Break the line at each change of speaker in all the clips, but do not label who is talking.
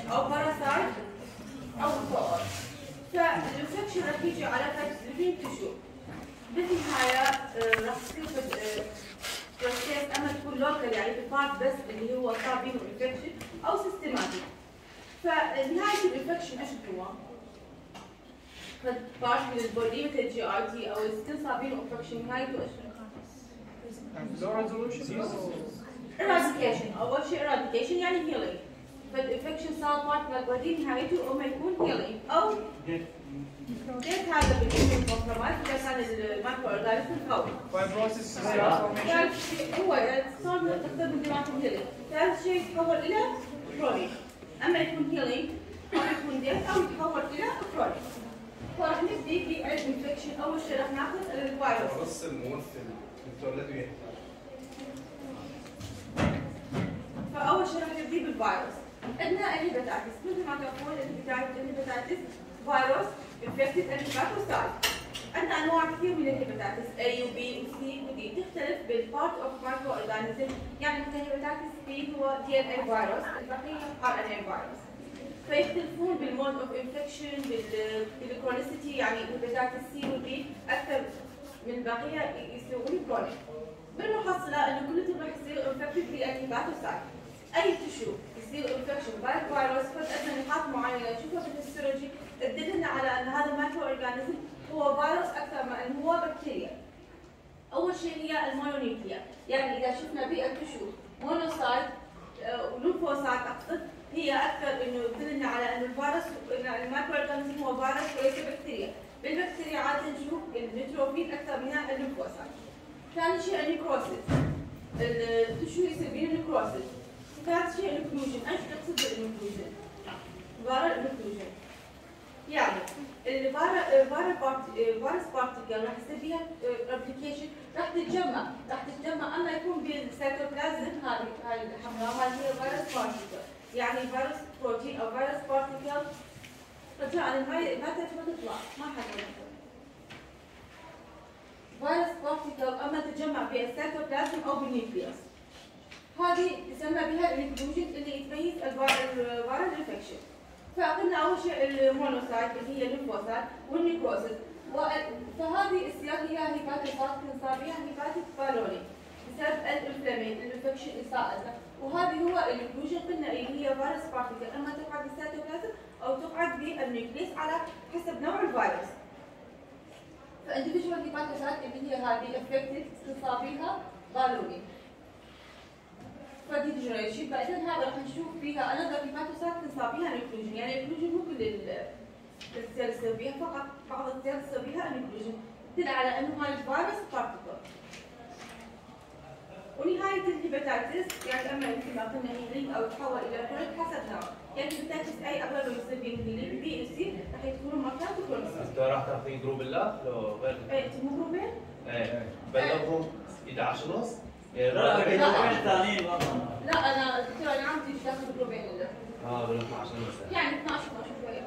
او باراسايت او فوق. فالانفكشن راح يجي على living tissue. بالنهايه راح تصير بروسيس اما تكون لوكال يعني في بارت بس اللي هو صار بيه انفكشن او سيستماتيك. فنهايه الانفكشن ايش هو؟ بارت من البودي مثل الجي اي تي او السكن صار بيه انفكشن نهايته ايش؟
low resolution.
eradication. اول شيء eradication يعني healing. فالانفكشن صار بارت من البودي نهايته اما يكون healing او ليش هذا بيكون كومبرومايز اذا كان المايكرو اورجانيزم قوي.
Fibrosis.
ثالث شيء هو صار نقدر ندير هيلينج. ثالث شيء يتحول الى كرونيك. اما يكون هيلينج او يكون ديث او يتحول الى كرونيك. فراح نبدي بعد انفكشن. اول شيء راح ناخذ الفيروس.
نص الممثل بتولد وين؟
فاول شيء راح نبدي بالفيروس. عندنا الهيباتيتس مثل ما تعرفون الهيباتيتس فيروس انفكتد الهيباتوسايت. عندنا انواع كثير من الهيباتيتس A و B و C و D تختلف بالبارت اوف مايكرو اورجانيزم. يعني مثلا هيباتيتس B هو DNA فيروس، البقيه RNA فيروس. فيختلفون بالمود اوف انفكشن بالكرونيسيتي. يعني هيباتيتس C و D اكثر من البقيه يصيرون كرونيك. بالمحصله انه كلهم راح يصير انفكتد بالهيباتوسايت. اي تشو يصير انفكشن باي فيروس فجاه نقاط معينه نشوفها بالهيستولوجي تدلنا على ان هذا المايكرو اورجانيزم هو فيروس اكثر ما انه هو بكتيريا. اول شيء هي المونونيوكليا، يعني اذا شفنا بيئه تشو مونوسايت ولومفوسايت اقصد هي اكثر انه تدلنا على انه الفيروس المايكرو اورجانيزم هو فيروس وليس بكتيريا. بالبكتيريا عاده نشوف النيوتروفيل اكثر منها اللومفوسايت. ثاني شيء النيكروسيس، التشو يصير بين النيكروسيس. ثالث شيء الانكلوجن. ايش نقصد بالانكلوجن؟ فيرال انكلوجن. يعني الفيروس بارتيكل راح يصير فيها ريبليكيشن، راح تتجمع اما يكون بالسيتوبلازم. هاي الحمراء هاي هي فيروس بارتيكل، يعني فيروس بروتين او فيروس بارتيكل ترجع على الماء ما تطلع ما حدا. فيروس بارتيكل اما تتجمع بالسيتوبلازم او بالنيوكليوس. هذه تسمى بها الانكلوجن اللي يتميز الفيرال انفكشن. فقلنا اول شيء المونوسايت اللي هي الليمفوسايت والنيكروسيس. فهذه السياق هي هيباتوسايت صار بها هيباتيك بالوني بسبب الانفكشن السائده. وهذه هو الانكلوجن قلنا اللي هي فيروس بارتيكل اما تقعد بالسيتوبلازم او تقعد بالنيوكليس على حسب نوع الفيروس. فانديفيدوال هيباتوسايت اللي هي هذه افكتد تصاب بها بالوني. فديجنريشن بعدين هذا راح نشوف فيها انذر هيباتوسايت تصاب بها انكلوجن. يعني انكلوجن مو كل السيل تصير بها، فقط بعض السيل تصير بها انكلوجن تدل على انه هاي الفيروس بارتيكل. ونهايه الهيباتيتس يعني اما مثل ما قلنا هيلينج او تحول الى كرونيك حسب نوع. يعني هيباتيتس اي اغلب يصير به هيلينج، بي وسي راح يكونوا مكان كرونيك.
انت راح تعطي جروب الله لو غير؟
ايه مو جروبين؟
ايه بلغهم 11 ونص؟
لا انا دكتور انا عندي داخل جروبين بال
12 ونص
يعني 12 شويه.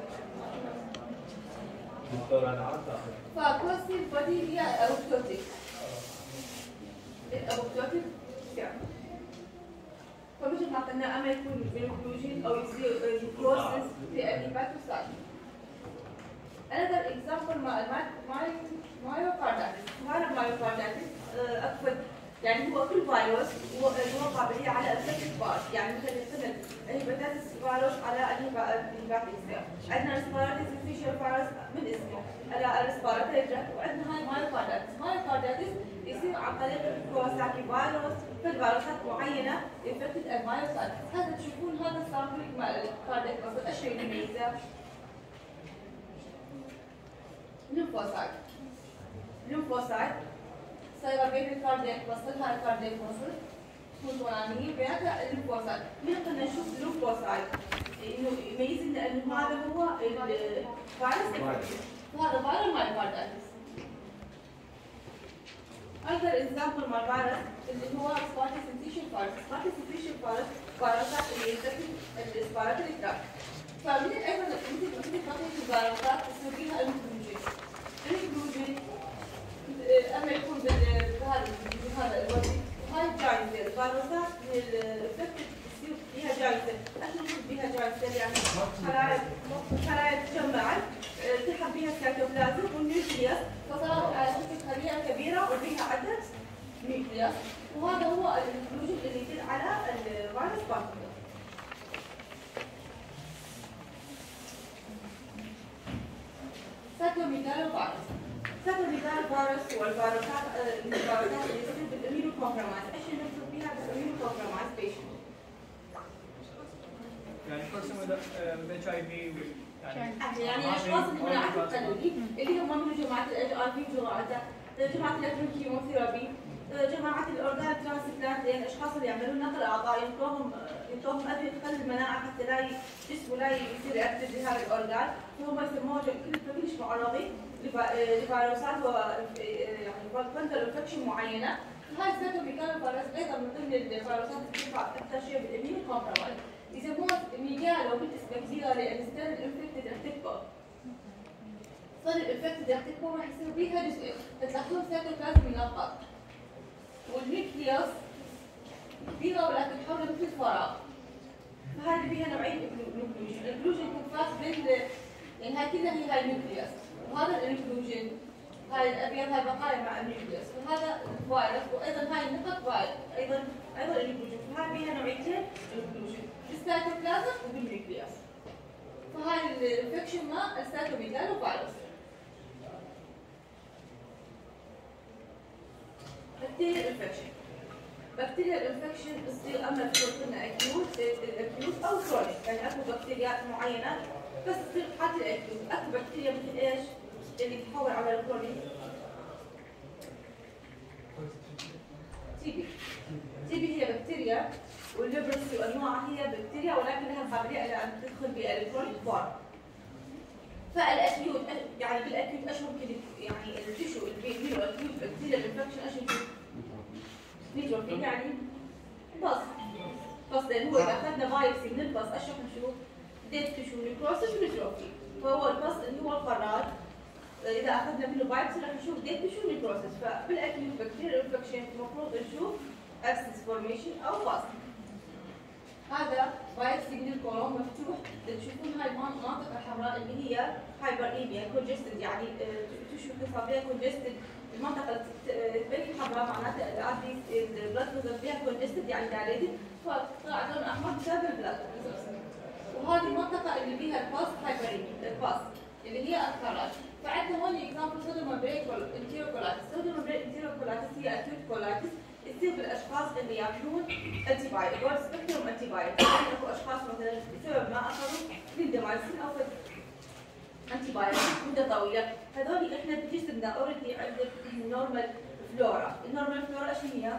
دكتور انا عرفت
فكوستي البودي هي ابوبتوتيك. الابوبتوتيك يعني فمثل ما قلنا اما يكون بالانكلوجن او يصير نيكروسيس في الهيباتوسايت. another example مايوكاردايتس. هذا المايوكاردايتس اكبر يعني هو كل فيروس له قابليه على الافكتيف بارت. يعني مثلا الهيباتيتس فيروس على الهيباتيك سيل. عندنا ريسبيراتوري سينسيشن فيروس من اسمه على الريسبيراتوري، وعندنا هاي مايوكاردايتس. مايوكاردايتس يصير عن طريق كواساكي فيروس في فيروسات معينه يفكت المايوسايت. هذا تشوفون هذا السامبلينج مع الكاردياك ماسل. ايش يميزه؟ ليمفوسايت صايره بين الكاردياك ماسل. هاي الكاردياك ماسل تكون ورانيه بيناتها الليمفوسايت. من قلنا نشوف الليمفوسايت انه يميز انه هذا هو الفيروس وهذا فيروس مايوكاردايتس. اكثر اكزامبل مال فيروس اللي هو سبارتي سنسيشن فيروس. سبارتي سنسيشن فيروس فيروسات اللي ينتقل السبارتي تراك. فمن ايضا مثل بقيه الفيروسات تصير فيها الانكلوجن اما يكون بهذا الوجه. هاي جايزه الفيروسات الافكتد تصير فيها جايزه. احنا نشوف بها جاي سيل يعني خلايا تجمعت التحق بها السيتوبلازم والنيوكليوس فصارت على شكل خلية كبيرة وبها عدد نيوكليوس وهذا هو الوجود اللي يدل على الفيروس بارتيكل. سيتوميجالو فيروس. سيتوميجالو فيروس هو الفيروسات اللي تصير بالاميونو كومبرومايز. ايش نقصد بها بالاميونو كومبرومايز بيشنت؟
يعني person with HIV
يعني الاشخاص اللي مناعتهم قليله اللي هم من جماعه الاتش ار في جماعه الكيموثيرابي جماعه الاورجان ترانسبلانت يعني الاشخاص اللي يعملون نقل اعضاء ينطوهم ادويه تقلل المناعه حتى لا جسمه لا يصير يأكتف لهذا الاورجان فهم يسموها كلش معرضين لفيروسات يعني فانتر انفكشن معينه. هاي السيتوميجالو فيروس ايضا من ضمن الفيروسات اللي تنفع اكثر شيء بالاميون كومبرومايز. يسموها ميجالو بالنسبه كبيره لان ستيل الانفكتد راح تكبر. صار الانفكتد راح تكبر راح يصير بيها جزئين تلاقون سيتوبلازم منقط. والنيوكليوس كبيره ولكن حولها مثل الفراغ. فهذه فيها نوعين انكلوجن، الانكلوجن يكون خاص بين يعني هاي كلها هي النيوكليوس وهذا الانكلوجن هاي الابيض هاي بقايا مع النيوكليوس فهذا فايروس وايضا هاي النقط ايضا الانكلوجن فهاي فيها نوعيتين الانكلوجن بالسيتوبلازم وبالنيوكليوس. فهاي الانفكشن مع السيتوميجالو فيروس. بكتيريا الانفكشن. بكتيريا الانفكشن تصير اما قلنا اكيوت او كرونيك يعني اكو بكتيريا معينه بس تصير حالة الاكيوت. اكو بكتيريا مثل ايش؟ اللي تتحول على الكرونيك تي بي هي بكتيريا والليبرسي وانواعها هي بكتيريا ولكن لها قابليه الى ان تدخل بالالكترونيك فورم. فالاكيوت يعني بالاكيوت ايش ممكن يعني التشو اللي فيه اكيوت بكتيريا الانفكشن ايش يكون؟ نيتروفيل يعني بس لان هو اذا اخذنا بايبسي من البص ايش راح نشوف؟ ديد تشو نيكروسيس ونيتروفيل فهو البص اللي هو القرار اذا اخذنا منه بايبسي راح نشوف ديد تشو نيكروسيس. فبالاكيوت بكتيريا انفكشن المفروض نشوف ابسس فورميشن او بص. هذا بايبسي من الكولون مفتوح تشوفون هاي المناطق الحمراء اللي هي هايبر ايميا كونجستد يعني تشوف حسابيه كونجستد المنطقه تبين حمراء معناتها البلاد فيزل فيها كونجستد يعني دايليتد فطلع لون احمر بسبب البلاد. وهذه المنطقه اللي فيها الباس هايبر ايميا الباس اللي هي الخراج. فعندنا هون اكزامبل سودوم بريك انتيروكولايتس. سودوم بريك انتيروكولايتس هي اكيوت كولايتس تصير بالاشخاص اللي ياكلون انتي بايوتيك برود سبيكتروم انتي بايوتيك يعني اكو اشخاص مثلا بسبب ما اخذوا كليندامايسين او انتي بايوتيك مده طويله هذول احنا بجسمنا اوريدي عندنا نورمال فلورا. النورمال فلورا ايش هي؟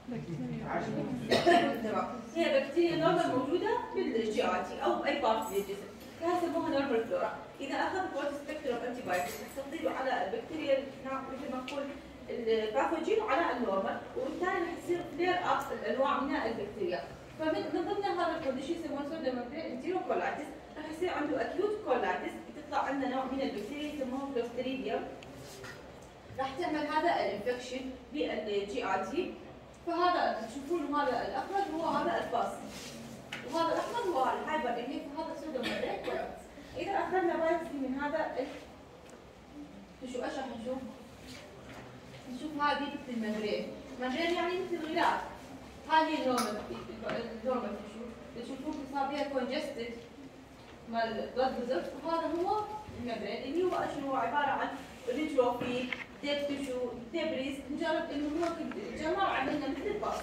هي بكتيريا نورمال موجوده بالجي اي تي او باي بارت من الجسم هاي يسموها نورمال فلورا. اذا اخذ برود سبيكتروم انتي بايوتيك تستطيع على البكتيريا مثل ما نقول الباثوجين على النورمال وبالتالي رح يصير فلير اب الانواع من البكتيريا. فمن ضمن هذا الكونديشن يسمونه سودوم انتيروكولايتس رح يصير عنده اكيوت كولايتس بتطلع عندنا نوع من البكتيريا يسموه كلوستريديوم رح تعمل هذا الانفكشن بالجي اي تي. فهذا تشوفون هذا الاخضر هو هذا الباس وهذا الاحمر هو الهايبر ايميك وهذا سودوم انتيروكولايتس. اذا اخذنا بايبسي من هذا شو ايش رح نشوف؟ نشوف هذه مثل الممبرين يعني مثل الغلاف. هذه النورمال تشوفون تصابيها كونجستد مال البلد فيزلز وهذا هو الممبرين اللي هو ايش هو عباره عن نيتروفيل ديب تشو ديبريز مجرد انه هو جمع عملنا مثل الباص.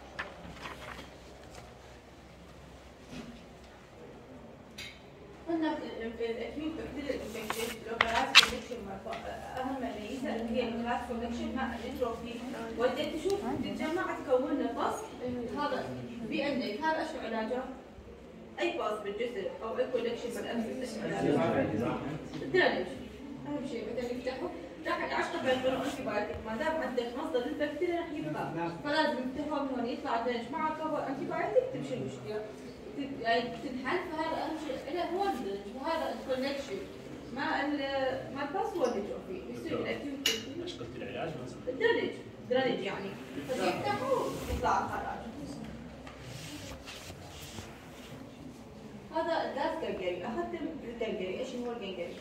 قلنا الاكيوت بكتيريا انفكشن لوكالايز كونكشن اهم ميزه اللي هي اللوكالايز كونكشن مع النيتروفيل والديب تشو تتجمع تكون لنا باص. هذا بانك هذا شو علاجه؟ اي باص بالجسم او اي كونكشن بالامس الدرينج اهم شيء مثلا يفتحوا راح يعشق بين انتي بايوتيك ما دام عندك مصدر البكتيريا راح يبقى فلازم يفتحوا من هون يطلع الدرينج مع كفر انتي بايوتيك تمشي المشكله يعني تنحل. فهذا اهم شيء هو الدرينج وهذا الكونكشن مع الباص هو اللي فيه يصير الاكيوت.
ايش قلت العلاج مثلا؟
الدرينج يعني فيفتحوا يطلع الخراج. هذا الجاز جنجري. اخذت الجنجري. ايش هو الجنجري؟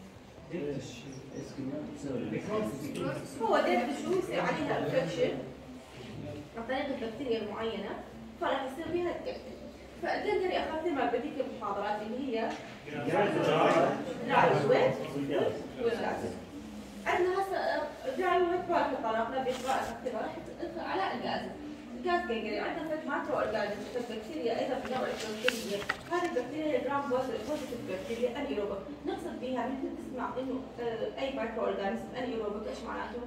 هو ديت شو يصير عليها انفكشن عن طريق البكتيريا المعينه فراح يصير بها الكبد. فالجنجري اخذت مع بديك المحاضرات اللي هي دراي ويت والجاز. عندنا هسه دراي ويت بارك طرقنا بإجراء الاختبار راح ندخل على الجاز. الجاز جنجري عندنا فد مايكرو اورجانيزم بكتيريا ايضا بنوع البكتيريا. هذه البكتيريا جرام بوزيتيف بكتيريا انيروبيك. نقصد بها مثل تسمع انه اي مايكرو اورجانيزم انيروبيك ايش معناته؟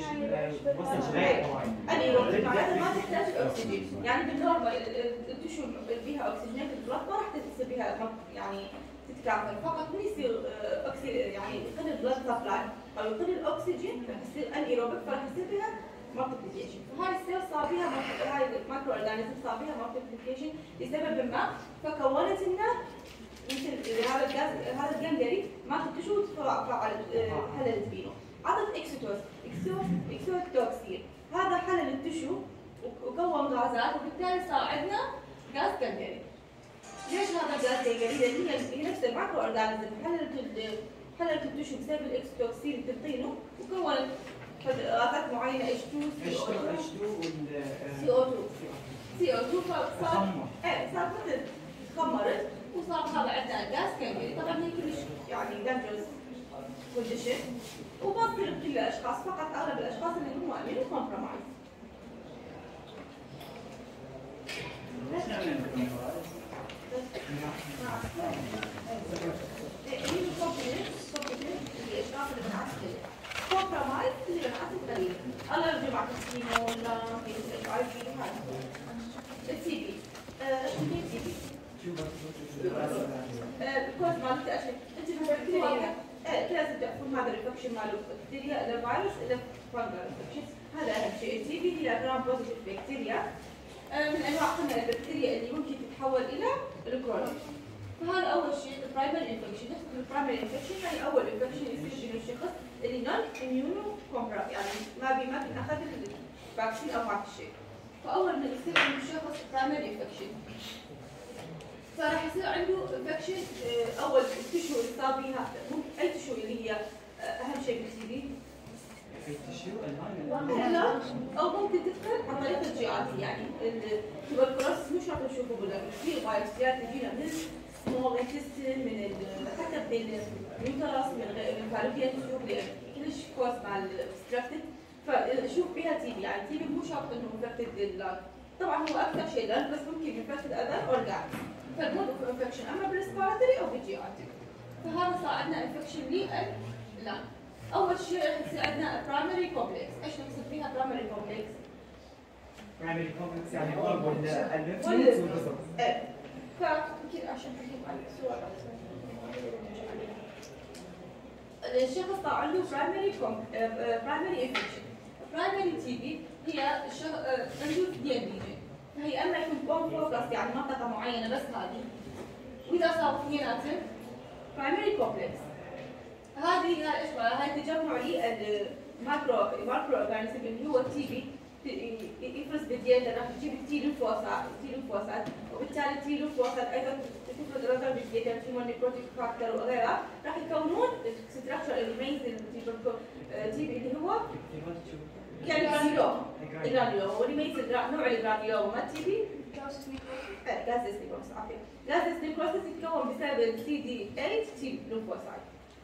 انيروبيك معناته ما تحتاج اكسجين، يعني بالنورمال التشو بها اكسجينات البلد ما راح تصير بها يعني تتكاثر، فقط من يصير يعني يقل البلد سبلاي او يقل الاكسجين راح يصير انيروبيك فراح يصير بها مالتيبليكيشن. فهاي السيل صار بها هاي المايكرو اورجانيزم صار بها مالتيبليكيشن لسبب ما فكونت لنا مثل هذا الجاز هذا الجنجري ما تشو حللت فيه. عطت اكسوتوكسين هذا حلل التشو وكون غازات وبالتالي صار عندنا جاز جنجري. ليش هذا جاز جنجري؟ لان هي نفس المايكرو اورجانيزم حللت التشو بسبب الاكسوتوكسين اللي تنطينه وكونت غازات معينه H2 CO2 فصار صار مثل تخمرت وصار هذا عندنا جاز جنجري. طبعا هي كلش يعني دانجرس كونديشن وما تصير بكل الاشخاص، فقط اغلب الاشخاص اللي هم امينو كومبرومايز. كومبرومايز اللي بنعطي قليل. الله يرجع مع التسليم ولا في HIV هذا. التي بي. التي بي. الكوز مالته اشياء. انت بكتيريا لازم تعرفون هذا الانفكشن مال البكتيريا اذا فيروس اذا فانجل انفكشن. هذا اهم شيء. التي بي هي جرام بوزيتيف بكتيريا من انواع قلنا البكتيريا اللي ممكن تتحول الى الكرونيك. فهذا اول شيء البرايمري انفكشن. نفس البرايمري انفكشن هي اول انفكشن يصير بين الشخص اللي نون اميونو كومبرومايز يعني ما بناخذ الفاكسين او هذا الشيء. فاول ما يصير عند الشخص برايمري انفكشن فراح يصير عنده انفكشن. اول التشو اللي صار بيها اي تشو اللي هي اهم شيء بالتي بي او ممكن تدخل عن طريق الجي ار تي. يعني التوبركلوز مش راح نشوفه بالله كثير فيروسات تجينا من سمول انتستين من حتى من اليوترس من فالوبيا تشوف كلش كوز مع الستراكتد فشوف بها تي بي. يعني تي بي مو شرط انه انفكتد لللنج، طبعا هو اكثر شيء لنج بس ممكن انفكتد اذر اورجان فالمود اوف انفكشن اما بالريسبيراتوري او بالجي ار تي. فهذا صار عندنا انفكشن لللنج. اول شيء راح يصير عندنا برايمري كومبلكس. ايش نقصد فيها برايمري كومبلكس؟ برايمري كومبلكس يعني قرب الليمف والبصر. فكذا عشان نجيب على الصور الشخص طلع عنده برايمري انفكشن. برايمري تي بي هي عنده دي ان بي فهي اما يكون كون فوكس يعني منطقه معينه بس هذه، واذا صار اثنيناتهم برايمري كومبلكس. هذه ايش هاي تجمع للماكرو اورجانيزم اللي هو التي بي يفرز بالديتا راح تجيب التي ليمفوسات وبالتالي التي ليمفوسات ايضا تفرز رقم بالديتا تيمون نيكروتيك فاكتور وغيرها راح يكونون الستراكشر اللي يميز التي بي اللي هو يعني جرانيولوما واللي يميز نوع الجرانيولوما ما التي بي جازس نيكروسيس. عفوا جازس نيكروسيس يتكون بسبب السي دي 8 تي ليمفوسايت.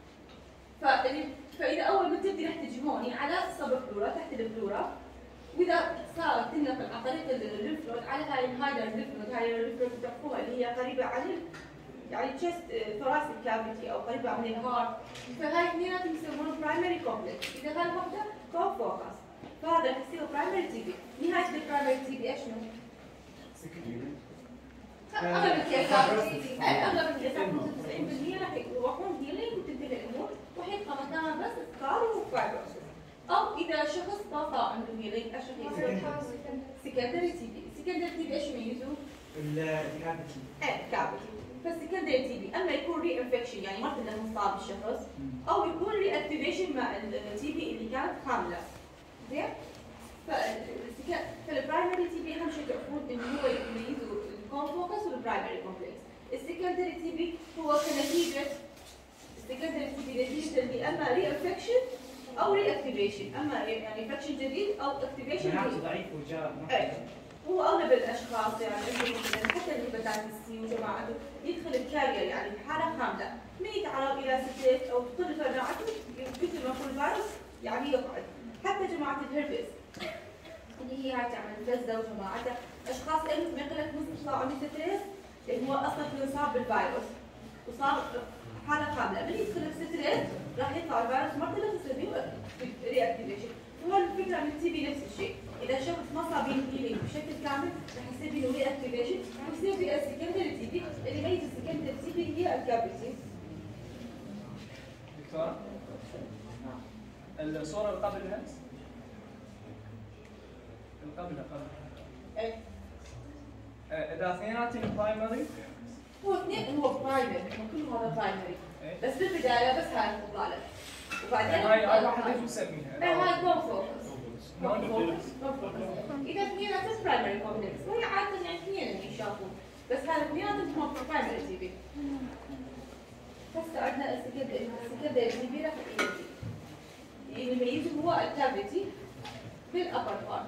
فاذا اول ما تبدي راح تجي هوني على السب بلورا تحت البلورا واذا صارت تنقل عن طريق الليمف نود على هاي الهايدر الليمف نود. هاي الليمف نود تعرفوها اللي هي قريبه عن يعني تشست ثوراسيك كافيتي او قريبه عن الهارت. فهاي اثنيناتهم يسمونه برايمري كومبلكس. اذا هاي وحده كون فوكس فهذا راح يصير برايمري تي بي. نهايه البرايمري تي بي ايش شنو؟ اغلب الكيسات 90% راح يروحون هيلينج وتنتهي الامور وحيبقى مكانها بس سكار وفايبروسس. او اذا شخص ما صار عنده هيلينج ايش راح يصير؟ سكندري تي بي. سكندري تي بي ايش يميزه؟ الكافيتي. الكافيتي. فالسكندري تي بي اما يكون ري انفكشن يعني ما كنا مصاب الشخص او يكون ري اكتيفيشن مع التي بي اللي كانت كامله. زين؟ فالبرايمري تي بي اهم شيء تعرفون انه هو يميزوا الكون فوكس والبرايمري كومبلكس. السكندري تي هو كنتيجة السكندري تي بي نتيجة اللي اما ري انفكشن او ري اكتيفيشن، اما يعني انفكشن جديد او اكتيفيشن جديد.
ضعيف وجاء
هو اغلب الاشخاص يعني مثلا حتى الهيباتيتس سي وجماعته يدخل الكارير يعني بحاله كامله، من يتعرض الى ستريس او تطل مناعته مثل ما يكون الفيروس يعني يقعد. حتى جماعه الهربس اللي هي هاي تعمل فزه وجماعتها اشخاص ما يقول لك نص ساعه من ستريس اللي هو اصلا انصاب بالفيروس وصار حاله كامله، من يدخل الستريس راح يطلع الفيروس مره ثانيه يصير ري اكتيفيشن. وهذه الفكره من التي بي نفس الشيء، اذا شخص ما صار بين هيلينج بشكل كامل راح يصير بينه ري اكتيفيشن ويصير في السكندري تي بي. اللي يميز السكندري تي بي هي الكافيتي.
دكتورة الصورة اللي قبلها
ايه
إذا اثنيناتهم برايمري
هو اثنين هو برايمري، هو كله هذا برايمري بس بالبدايه بس هاي تطلع لك وبعدين
هاي واحد ايش نسميها؟
هاي كون فوكس. اذا اثنيناتهم برايمري كومبلكس وهي عاده يعني اثنين اللي يشافون، بس هذا اثنيناتهم هم برايمري تي بي. هسه عندنا السكندري تي بي راح اللي يميزه هو الكافيتي بالابر بارت.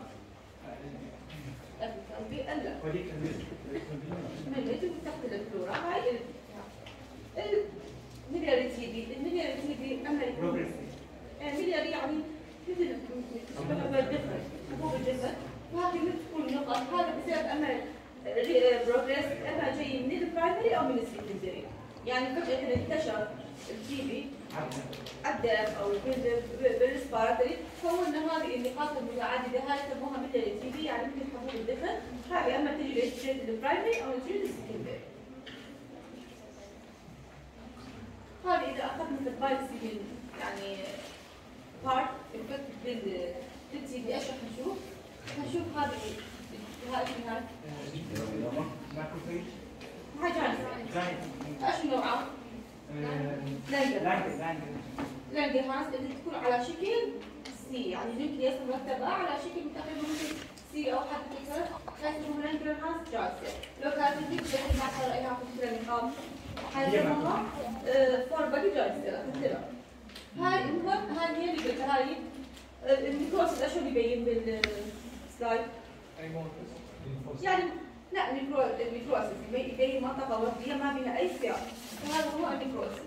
مليت تحت الفلورا هاي الملياري تي بي. الملياري تي بي اما الملياري يعني مثل تشبه بالجسد حبوب الجسد، وهذه تكون نقط هذا بسبب اما بروجريس اما جاي من البرايمري او من السكندري. يعني فجأة كده انتشر التي بي الدم او بالريسبيراتوري، كون هذه النقاط المتعدده هاي يسموها مثل التي بي يعني مثل حبوب الدفن. هذه اما تجي للستريت البرايمري او تجي للسكندري. هذه اذا اخذنا في البايوسي يعني بارت افكت بالتي بي ايش راح نشوف؟ نشوف هذه هاي هاي جانب ايش نوعها؟ لانجرهانز اللي تكون على شكل سي، يعني نيوكليوس مرتبه على شكل تقريبا مثل سي او حتى اكثر، هاي اسمها لانجرهانز جالسه. لو كانت الفكره اللي ما صار لها في النقاط حيسموها فور بادي جالسه مثلا. هاي المهم هاي هي اللي قلت هاي النيكروسس شو اللي يبين بالسلايد؟ يعني لا النيكروسس يبين منطقه ورديه ما بينها اي سياق، وهذا هو النيكروسس.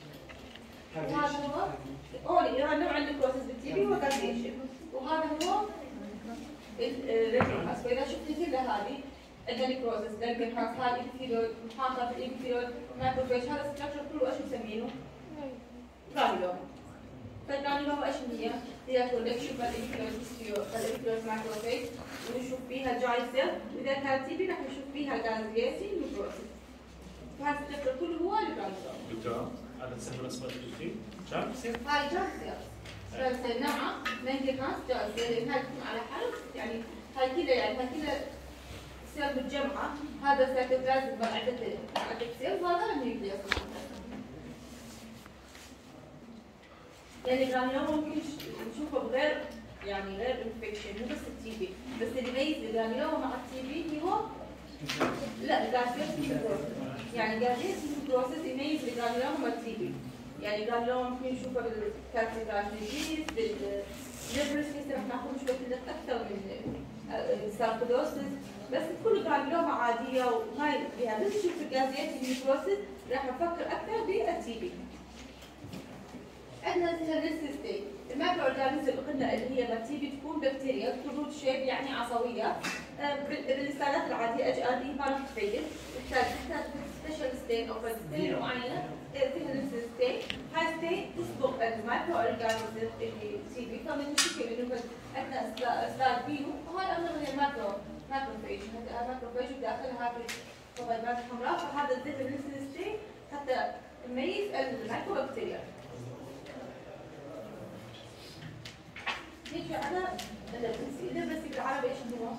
وهذا هو نوع النيكروسس بالتي بي هو كارنيشن، وهذا هو الريتينوس. فاذا شفت كل هذه عندنا نيكروسس لانجرهانز هاي الابيثيليوم محاطه بالابيثيليوم ماكروفيج، هذا الستراكشر كله ايش نسمينه؟ جرانيولوما. فالجرانيولوما ايش هي؟ هي تقول لك شوف الابيثيليوم ماكروفيج ونشوف فيها جاي سيل، واذا كانت تي بي راح نشوف فيها جانزياسي نيكروسس. فهذا الستراكشر كله هو الجرانيولوما.
دكتور هذا تسمى اسمه الجديد؟ جام سيل؟
هاي جام سيل نوعها لانجرهانز جام سيل، لان هاي تكون على حرف يعني هاي كذا يعني هاي كذا سيل متجمعه، هذا سيتوبلازم عدة سيل وهذا النيوكليوس. يعني الجرانيولوما ممكن نشوفه بغير يعني غير انفكشن مو بس التي بي، بس اللي يميز الجرانيولوما مع التي بي هو لا الجارسيوس يعني جارسيوس بروسيس يميز الجرانيولوما مع التي بي. يعني الجرانيولوما ممكن نشوفه بالكارسينوجينيز بالليبرس راح ناخذ شويه اكثر من الساركودوسس، بس تكون الجرانيولوما عاديه وما فيها. بس نشوف الجارسيوس بروسيس راح نفكر اكثر بالتي بي. عندنا السيستم المايكرو اورجانيزم اللي قلنا اللي هي التي تكون بكتيريا تكون روت شيب يعني عصويه. بالرسالات العاديه اتش ار دي ما راح تفيد، تحتاج سبيشال ستين او ستين معينه فيها نفس الستين. هاي ستين تسبق المايكرو اورجانيزم اللي تي بي، فمن الشكل انه عندنا سلايد بينه وهاي اغلب هي ماكروفيج. هذا ماكروفيج وداخلها هذه الطبيبات الحمراء، فهذا الذكر نفس الستين حتى نميز المايكرو بكتيريا. نيجي على الليبرسي بالعربي ايش هو؟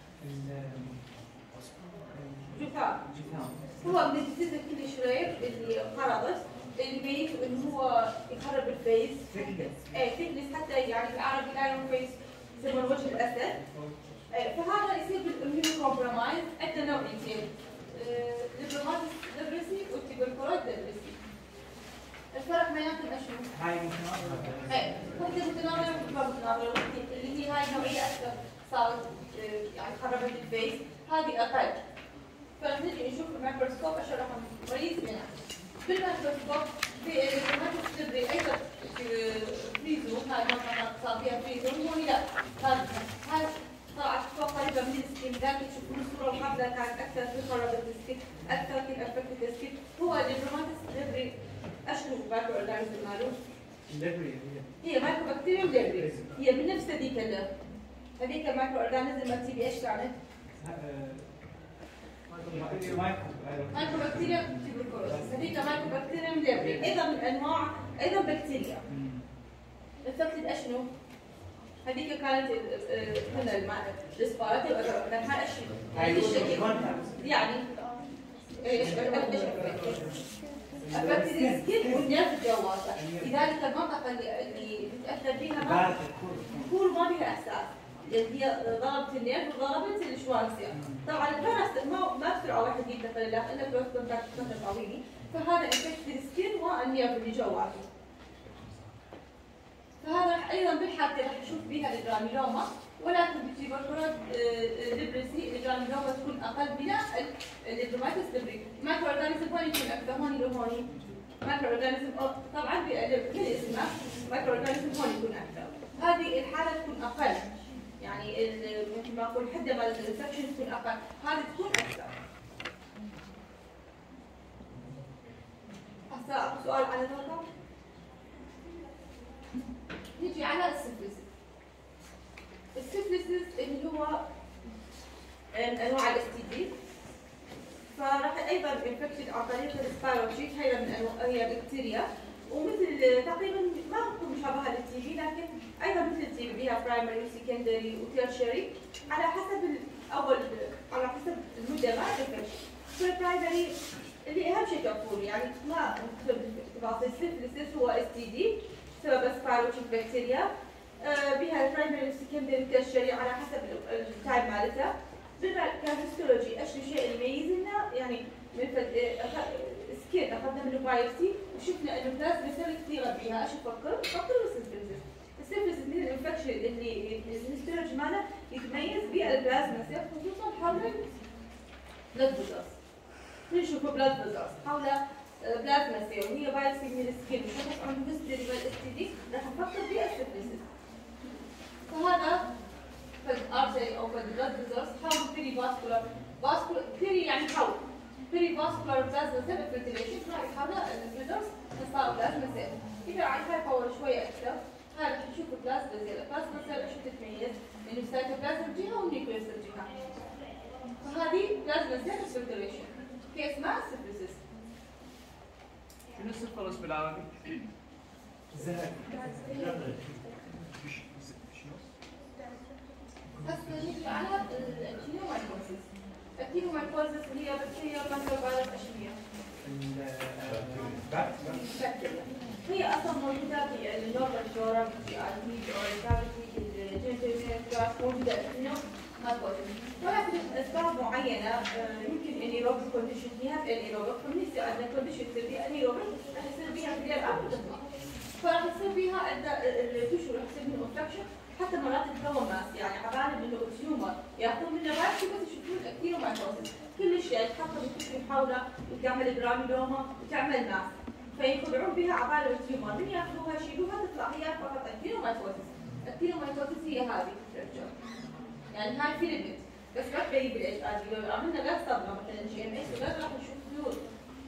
جثام. هو من الديزيز كل شرير اللي قرضت اللي يميز انه هو يخرب الفيس. ثيكنس حتى يعني بالعربي لاين فيس يسمونه وجه الاسد. فهذا يصير بالاميونو كومبرومايز. عندنا نوعين ليبرماتيس ليبرسي والتيبركلويد ليبرسي. معناتها شنو؟
هاي متناظرة.
ايه وحده متناظره وحده متناظره اللي هي هاي النوعيه اكثر صارت يعني خربت الفيس هذه اقل. فرح نجي نشوف الميكروسكوب عشان راح نميز بينها. بالميكروسكوب في الهيماتوس تبري ايضا فريزو هاي مثلا صار فيها فريزو هون لا هاي طلعت فوق قريبه من السكين ذاك تشوفون الصوره القبلة كانت اكثر في خربت السكين اكثر في افكت السكين هو الهيماتوس تبري اشنو مايكرو اورجانيزم مالو؟
الليبري
هي مايكرو بكتيريوم ليبري هي من نفس هذيك هذيك المايكرو اورجانيزم مالتي ايش كانت؟ مايكرو بكتيريوم تيبركلوزيس هذيك مايكرو بكتيريوم ليبري ايضا من انواع ايضا بكتيريا افكتد اشنو؟ هذيك كانت هنا الاسبارات لانها اشياء يعني ايش افكتد السكين والنيرف الجواسه لذلك المنطقه اللي بتاثر فيها كور ما بها احساس اللي هي ضربت النيرف وضربت الشوارزيا طبعا الباراست ما بسرعه واحد ينتقل له الا كلوز كونتاكت فتره طويله فهذا افكتد السكين والنيرف اللي جواته فهذا راح ايضا بالحالتين راح نشوف بها الجرانيلوما ولكن بالتيبركلوز ليبرسي الجرانيلوما تكون اقل من الدرماتيس ليبري مايكرو اورجانيزم هون يكون اكثر هون لو هون مايكرو اورجانيزم طبعا بالاسماء مايكرو اورجانيزم هون يكون اكثر هذه الحاله تكون اقل يعني مثل ما اقول الحده مال الانفكشن تكون اقل هذه تكون اكثر هسه اكو سؤال على الوضع نيجي على السيفليسيس السيفليسيس اللي هو من انواع الاس تي دي فراح ايضا انفكشن عن طريق السبايروشيت هي من انواع هي بكتيريا ومثل تقريبا ما تكون مشابهه للتي في لكن ايضا مثل التي في بها برايمري وسكندري وتيرشري على حسب على حسب المده مال الانفكشن فالبرايمري اللي اهم شيء كفول يعني ما نكتب تفاصيل السيفليسيس هو اس تي دي سبب سبايروشيت بكتيريا بها برايمري وسكندري وتيرشري على حسب التايب مالتها كهيستولوجي ايش الشيء اللي يميز لنا يعني مثل سكين اخذنا من البايوبسي وشفنا انه بلازما سيل كثيره بيها ايش نفكر؟ نفكر بالسيفليسيس السيفليسيس من الانفكشن اللي الهيستولوجي ماله يتميز بالبلازما سيل خصوصا حول بلاد فيزلز نشوف بلاد فيزلز حول بلازما سيل وهي بايوبسي من السكين وشخص عنده هيستوري بالاس تي دي راح نفكر بالسيفليسيس فهذا فالارتري او فالبلاد فيزلز حول بيري فاسكولار بيري يعني حول بيري فاسكولار بلازما سيل فلتريشن راح يحول الفيزلز تصير بلازما سيل اذا عن هاي باور شويه اكثر هذا راح نشوف البلازما سيل البلازما سيل ايش تتميز؟ انه السيتوبلازم جهه والنيوكليوس جهه فهذه بلازما سيل فلتريشن في اسمها سيفليسيس
شنو السفلس بالعربي؟
زهق
هسه نيجي على الكينومايكوزيس الكينومايكوزيس هي بكتيريا مايكروبايوس اشميه بكتيريا هي اصلا موجوده في النورمال فلورا في الهيد او الكافيتي الجنتيمير جاس موجوده انه مايكوزيس ولكن اسباب معينه يمكن انيروبيك كونديشن فيها في الانيروبيك فبنصير عندنا كونديشن تصير فيها انيروبيك راح يصير فيها كلير اب وتطلع فراح يصير فيها التشو راح يصير منه اوبستراكشن حتى مرات تتكون ماس يعني عبالة انه تيومر ياخذون منه بايوبسي بس يشوفون الكينومايكوزيس كل شيء يتحطم التشو حوله وتعمل جرانيلوما وتعمل ماس فيخدعون بها عبالة التيومر من ياخذوها يشيلوها تطلع هي فقط الكينومايكوزيس الكينومايكوزيس هي هذه الستركشر يعني هاي فيلمنت بس ما تبين بالاتش ار دي لو عملنا غير صبغه مثلا جي ام اس وغير راح نشوف خيوط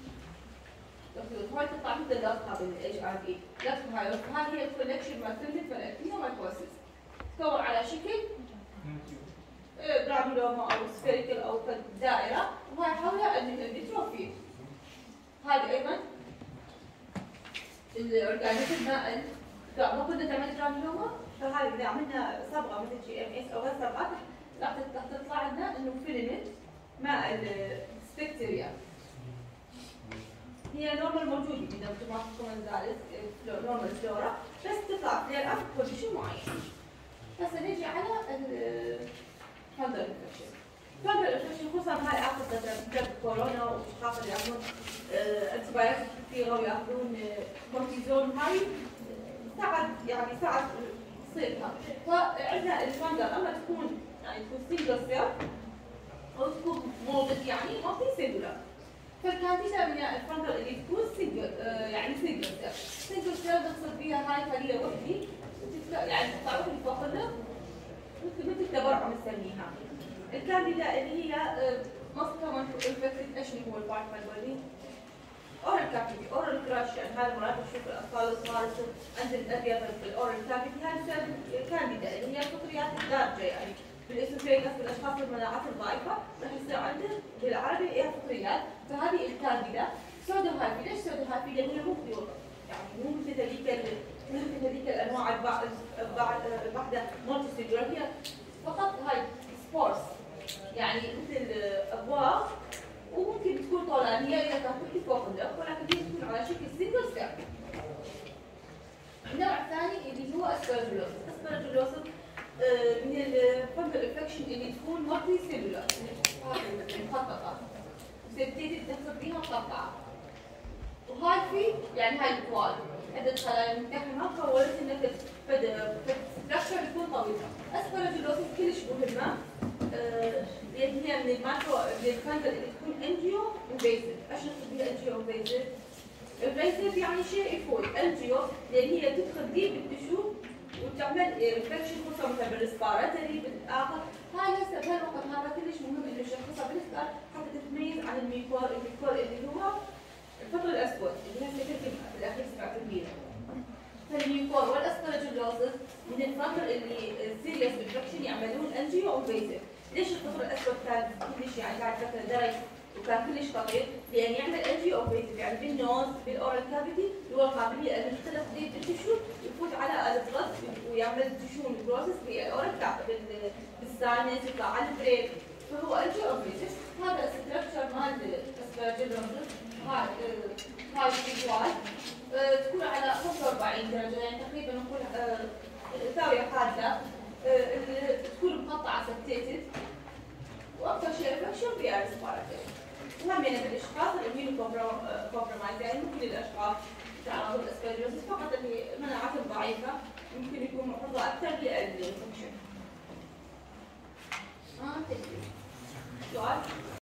هاي تطلع مثل لفظها بالاتش ار دي لفظ هاي هي الكولكشن مال فيلمنت مال الكينومايكوزيس تكون على شكل جرانيلوما او سفيريكال او دائره وهي حولها النيتروفيل هذه ايضا الاورجانيزم ما كنا تعمل جرانيلوما فهذه اذا عملنا صبغه مثل جي ام اس او غير صبغات راح تطلع لنا انه فيلمنت مع السبكتيريا هي نورمال موجوده اذا انتم ما تكون نورمال فلورا بس تطلع فيها اب كونديشن معين هسه نيجي على الفانجل انفكشن خصوصا هاي اخر فتره بسبب كورونا والاشخاص اللي عندهم انتباهات كثيره وياخذون كورتيزون هاي ساعد تصيرها. فعندنا الفانجل اما تكون سنجل سيل او تكون مولد يعني مالتي سيلولر. فالكانديدا من الفانجل اللي تكون سنجل سنجل سيل. سنجل سيل نقصد بها هاي خليه وحدي يعني تطلع وحدي فوق النص مثل تبرع نسميها. الكانديدا اللي هي most common infected ايش هو البارت مالولي؟ اورال كافيتي، اورال كراش يعني هذا مرات نشوف الاطفال الصغار عند الابيض في الاورال كافيتي هذه بسبب الكانديدا اللي هي فطريات الدارجه يعني بالاسوفيجاس بالاشخاص المناعات الضعيفه راح يصير عندهم بالعربي هي فطريات. فهذه الكانديدا سودو هايفي. ليش سودو هايفي؟ لان هي مو بيور يعني مو مثل هذيك الانواع الواحده مالتي سيلولر هي فقط هاي سبورس يعني مثل ابواق وممكن تكون طولانيه اذا كانت تحكي فوق اللف ولكن هي تكون على شكل سنجل سيل. النوع الثاني اللي هو اسبرجلوسس. اسبرجلوسس من الفنجل انفكشن اللي تكون مالتي سيلولر مخططه سبتيتد نقصد بها مقطعه. وهاي في يعني هاي الطوال عدة خلايا ملتحمه كونت انك ستراكشر يكون طويل. اسبرجلوسس كلش مهمه لان هي من الماكرو من الفنجل اللي تكون انجيو انفيزيف. ايش نقصد بها انجيو انفيزيف؟ انفيزيف يعني شيء يفوت انجيو لان هي تدخل ديب بالتشو وتعمل انفكشن خصوصا مثلا بالريسبيراتوري بالاخر. هاي هسه بهالوقت هذا كلش مهم انه نشخصها بالسكار حتى تتميز عن الميكور اللي هو الفطر الاسود اللي هسه كنت بالاخير سمعت بيه. فالميكور والاسبرجلوسس من الفطر اللي سيريس انفكشن يعملون انجيو انفيزيف. ليش الفطر الاسود كان كلش يعني بعد فتره درج وكان كلش خطير؟ لان يعمل انجيو انفيزيف يعني بالنوز بالاورال كافيتي له القابليه انه يختلط ديب بالتشو يفوت على البلد ويعمل تشو بروسس بالاورال كافيتي بالساينس يطلع على البريك. فهو انجيو انفيزيف. هذا الستركشر مال الاسبرجلوسس هاي الفيجوال تكون على 45 درجه يعني تقريبا نقول زاويه حاده تكون مقطعه سبتيتد واكثر شيء انفكشن فيها ريسبيراتوري. وهم يعني بالاشخاص الاميونو كومبرومايز يعني ممكن الاشخاص تعرضوا للاسبرجلوسس فقط اللي مناعتهم ضعيفه ممكن يكون معرضه اكثر للانفكشن. سؤال؟